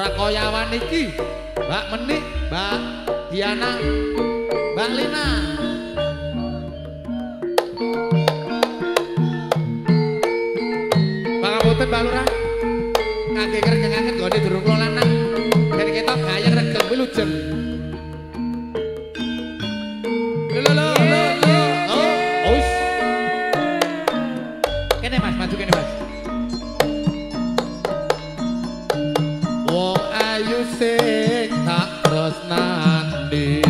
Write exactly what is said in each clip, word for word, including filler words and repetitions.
Rakoyawan iki Mbak Menik, Mbak Diana, Mbak Lina. Pangapunten Mbak Lurah. Kangge ngregengaken gone durung kula lanang. Yen ketok gayeng regeng kuwi lujeng. Lho lho lho lho. Oh, wis. Kene Mas, maju kene Mas. Wong ayu sing tak tresnani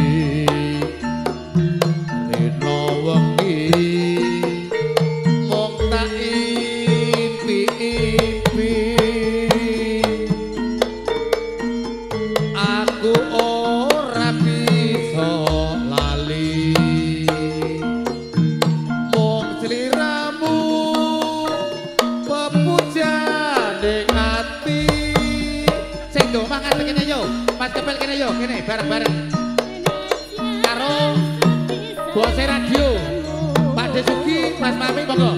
rena wengi mung tak impi-impi aku ora bisa lali mung sliramu pepujane ati sing do mangan kene yo pas kepel kene yo kene bareng-bareng karo bose radio Pak Desuki Mas Mami monggo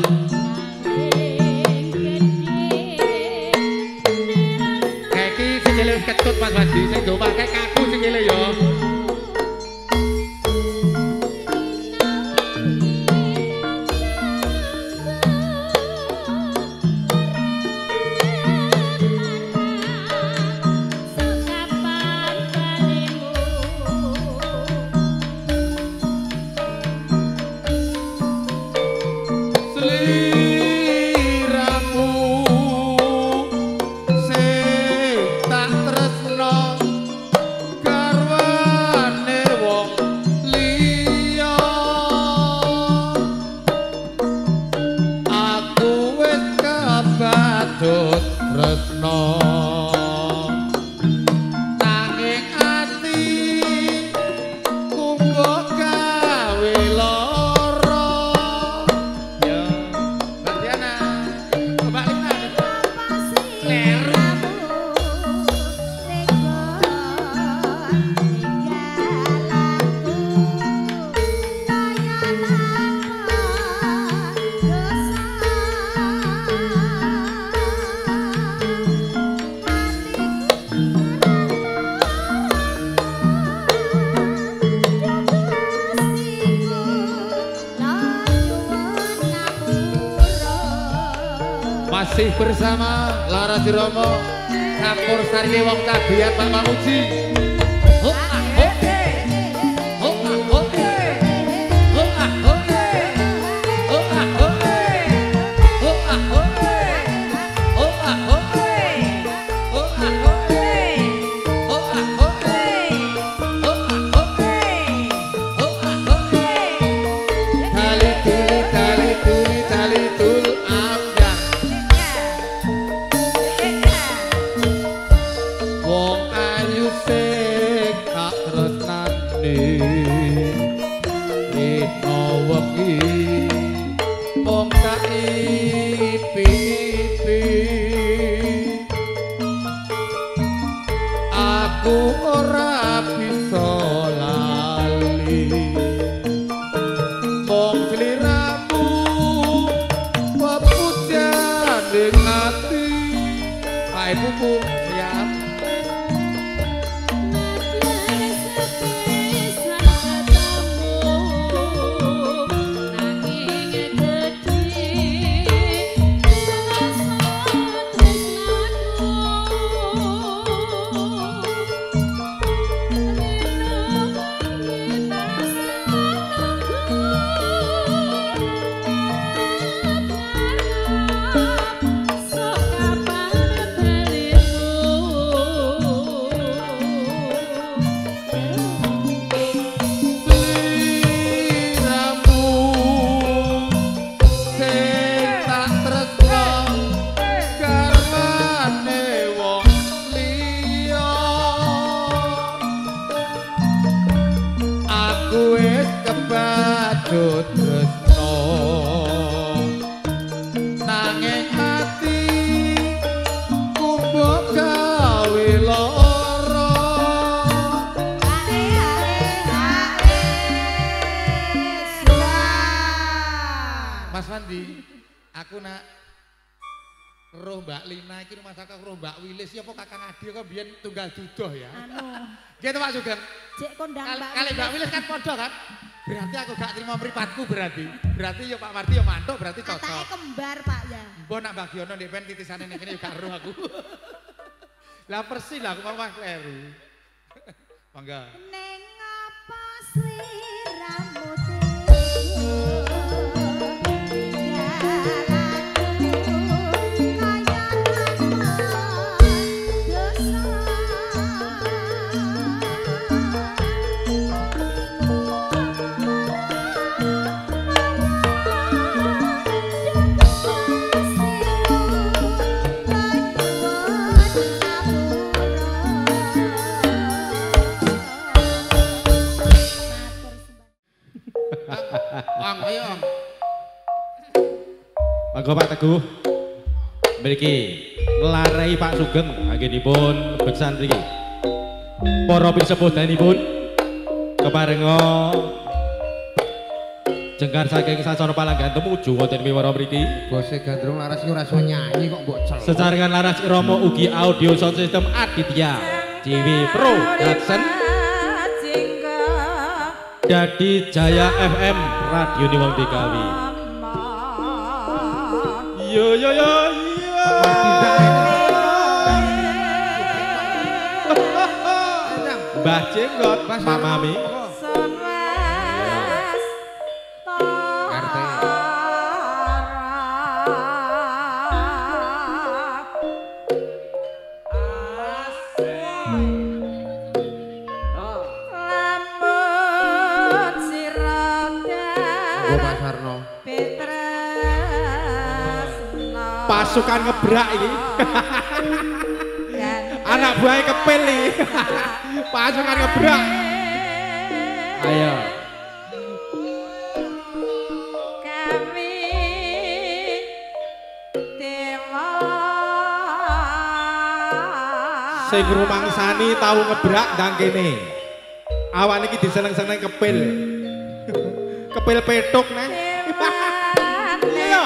kaki sing ngene ketut Mas Wadi sing do pakai kaku sing ngene yo masih bersama Laras Romo Campur Sari Wong Kabian Pak Mamuji. Roh Mbak Lina iki rumah sakit roh Mbak Wilis ya apa Kakang Adi kok biyen tunggal dudoh ya. Anu. Gitu Pak Sugeng. Cek kondang Mbak. Kali Mbak Wilis kan padha kan? Berarti aku gak terima mripatku berarti. Berarti ya Pak Mardi ya mantuk berarti cocok. Katanya kembar Pak ya. Mbok nak Bagiono ndek pen titisane ning kene ya gak roh aku. Lah persis lah aku mau Mas Kleru. Mangga. Neng apa sliramu Ong, ayo Ong. Monggo Pak Teguh. Mriki nglarai Pak Sugeng anggenipun beksan mriki. Para pisepudanipun keparenga jengkar saking sasana palanggan tumuju wonten wiwara mriki. Bose Gandrung laras iki ora iso nyanyi kok mbok celok. Sesarengan laras Rama ugi audio sound system Aditya J W Production. Dadi Jaya F M Radio Niwong Dikawi. Yo yo yo yo. Mbah Jenggot, Mamami. Pasukan ngebrak ini. Anak buahnya kepil nih. Pasukan ngebrak. Ayo. Kami dewa. Sing rumangsani tahu ngebrak ndang kene. Awan iki diseneng-seneng kepil. Kepil petuk neng. Iya.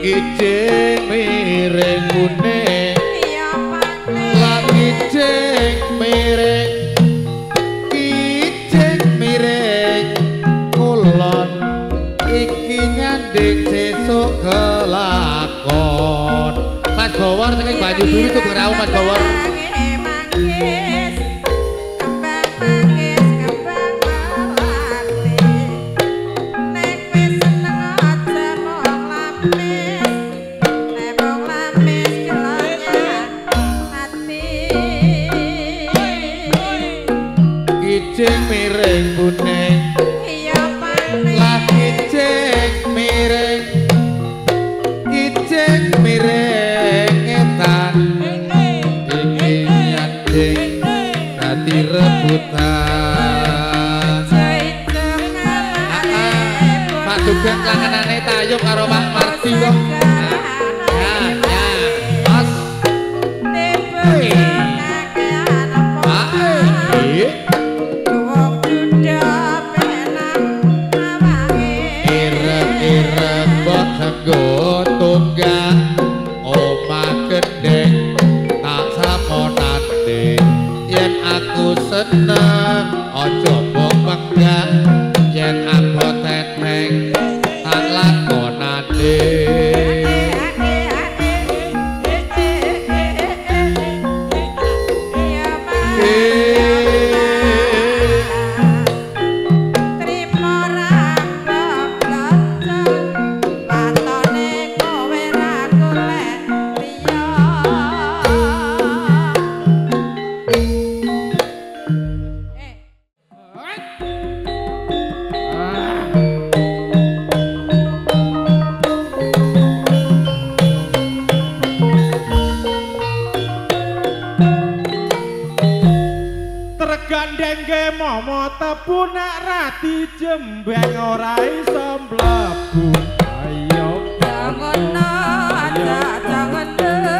kijing miring kuning ya paling lagi kijing miring kijing miring kulon iki nyanding sesuk kelakon Mas Gowor saking Banyuduri tuh ngerau Mas Gowor manggis kembang manggis kembang melati nek wis seneng aja mong lamis nek mong lamis kelanya hati kijing miring kuning ya paling lah kijing miring kijing miring etan iki nyanding dadi rebutan Pak Sugeng langenane tayub karo Pak Mardi kok ya ya os ireng-ireng bot senggo tunggang omah gendeng tak samonane yen aku seneng aja mbok penggah yen abot teteng tak lakonane Tergandeng momo tepu nak rati jembeng ora iso mlebu ayo jangan aja jangan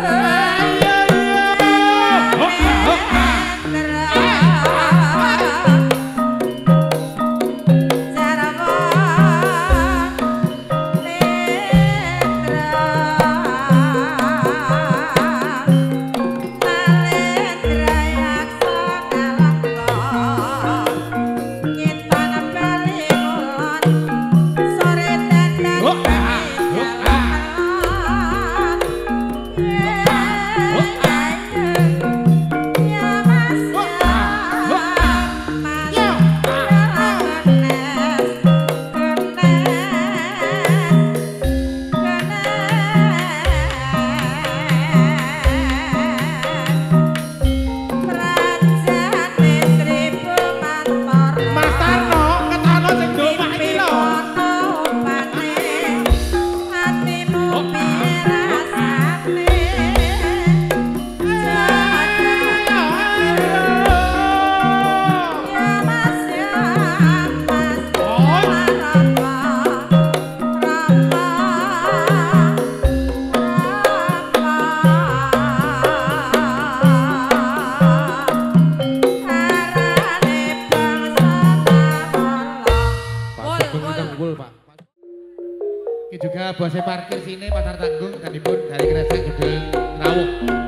juga bosnya parkir sini Pasar Tanggung dan ibu dari Kresek juga rawuh.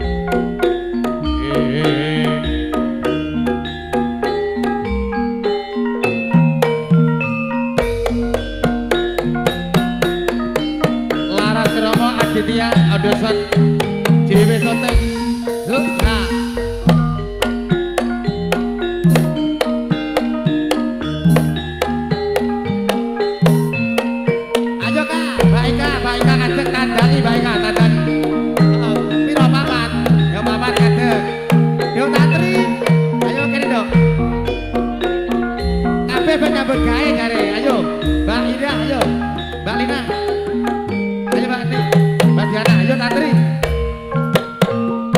Laras Romo Aditya Audoson J W Soteng Zukna. Bergaya kare, ayo, Mbak Ida, ayo, Mbak Lina, ayo Mbak Nih, Mbak Diana, ayo Tantri.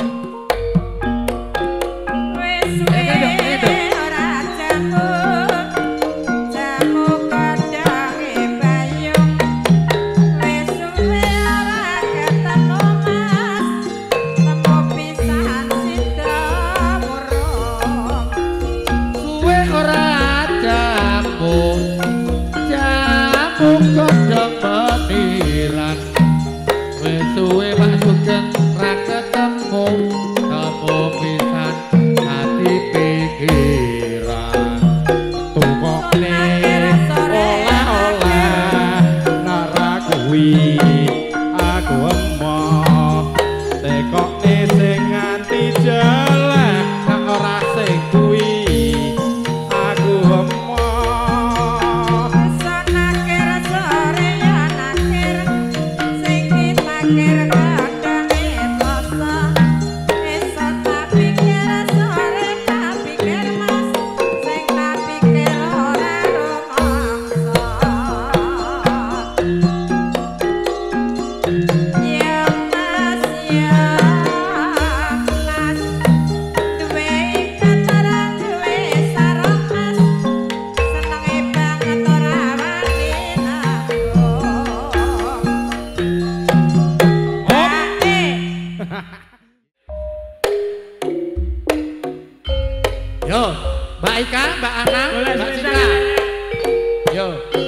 Ika, Mbak Anang, Mbak Citra. Yo.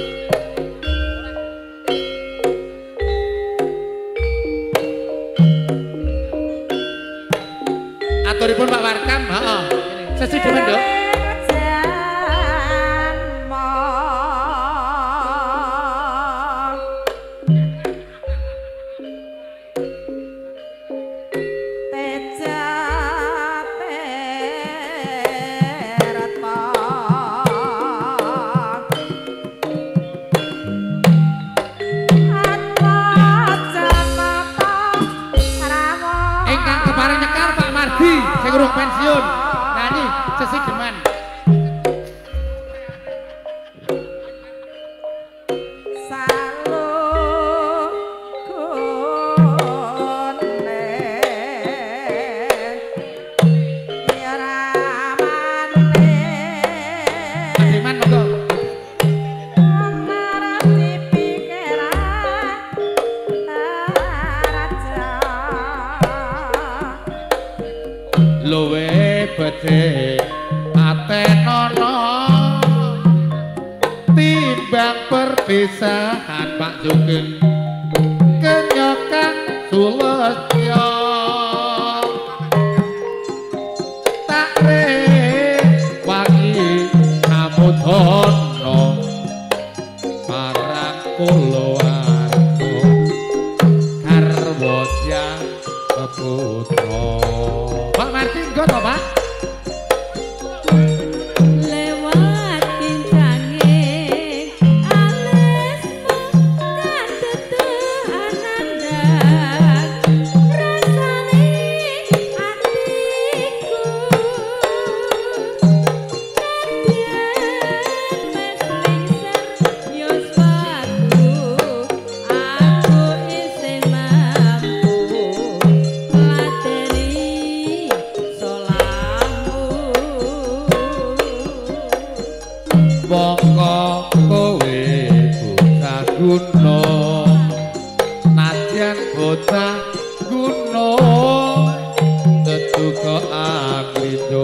Aturipun Pak Warkam, heeh. Sesi demen, Dok. Urung pensiun. Nah ini sesi geman. Luwe bedhe atenono timbang perpisahan Pak Sugeng kenyokan Sulestya tak rewangi kamudhana parang kulawarga garwa Hyang Putra. Pak Martin got apa? Lewat kincanging alismu kadudu ananda rasane atiku kadyan yuswaku aku isih mampu lateni mongko kowe bocah guna najan bocah guna tetuka aglido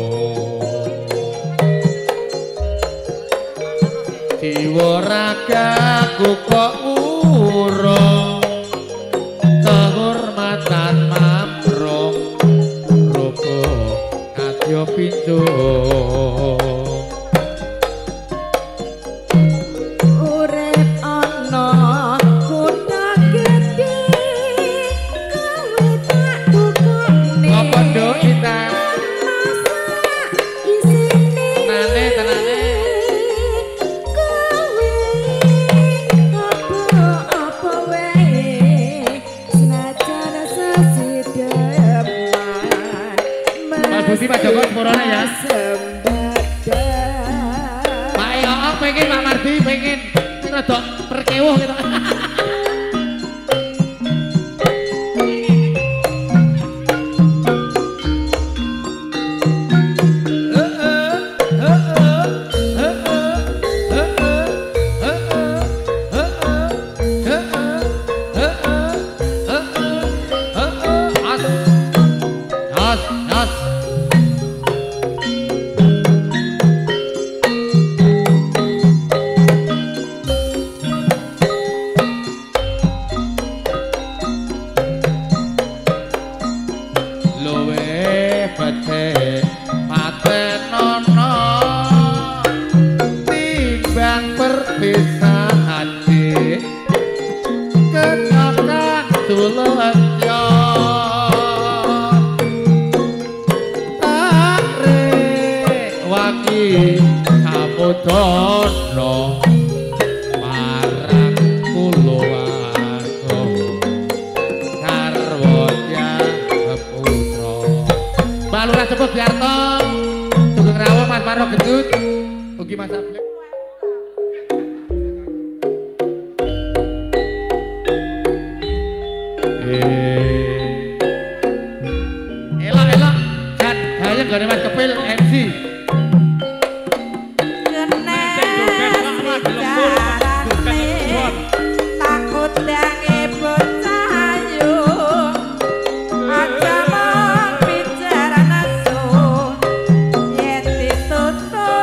jiwa ragaku kok urung kehormatan mamrong rupa kadya pinjung Pak Joko sepurone ya. Pak Eok pengen Pak Mardi pengen rada perkewuh gitu. Dono marang kulawarga garwa Hyang Putra. Mbak Lurah Cepet Biarto, Sugeng Rawuh Mas Parno Gendut, ugi Mas Ablek. Elok elok, dan gayeng gone Mas Kepil M C. Aja mong bicara nasu yen ditutup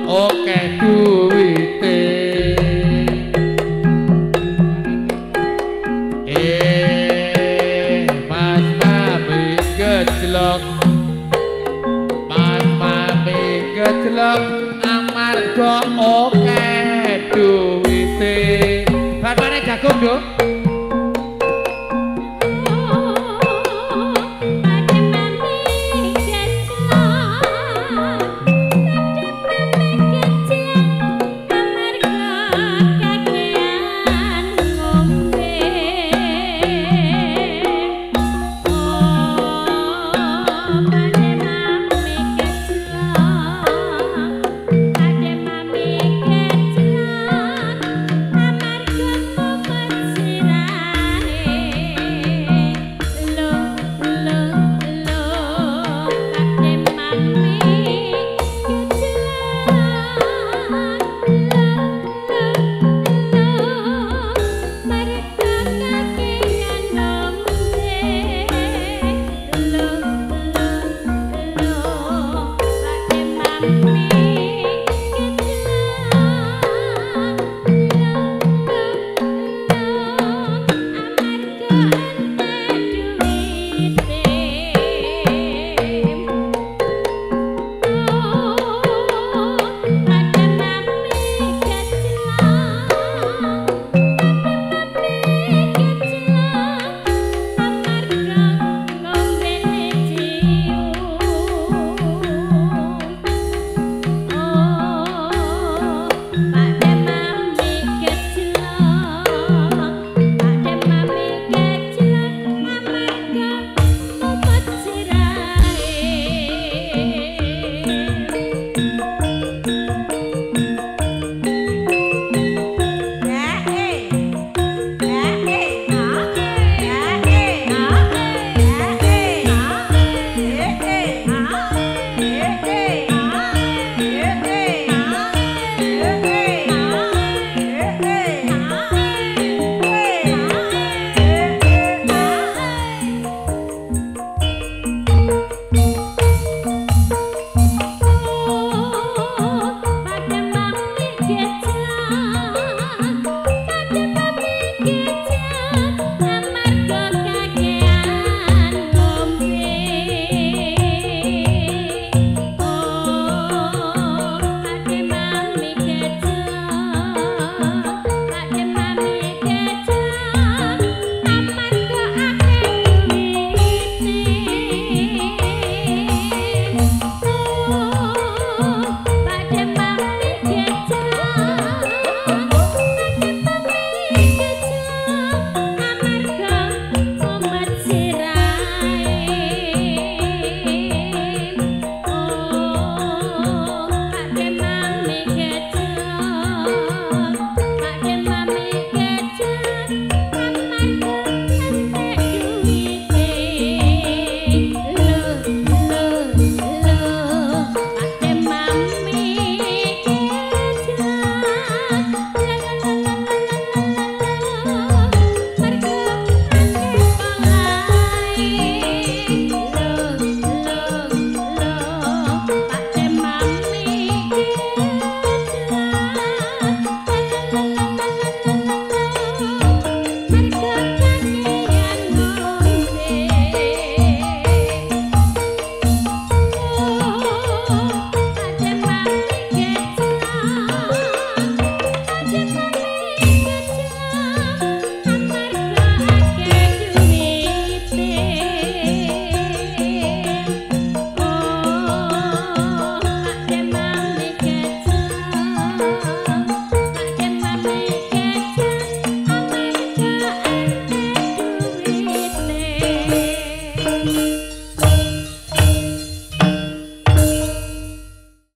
oke duwite eh mas mami gejlok mas mami gejlok amarga oke duwite bapakne jagung yo